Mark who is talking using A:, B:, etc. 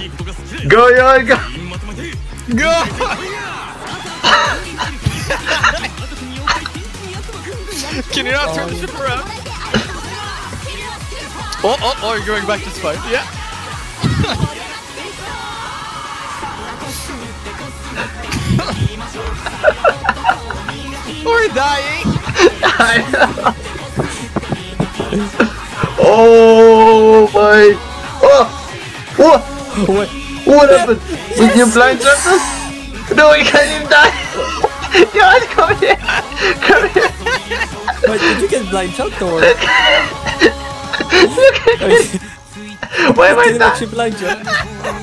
A: Go, Yon, go!
B: Go! Can you not turn the ship around? Oh, you're going back to spine. Yeah. We're dying.
A: Oh my! Oh! What?
C: What?
A: What happened? Did you blind jump us? No, we can't even die! Yon, come here! Come here!
C: Wait, did you get blind jumped or?
A: Why am I
C: Didn't
A: not?
C: actually blind jump.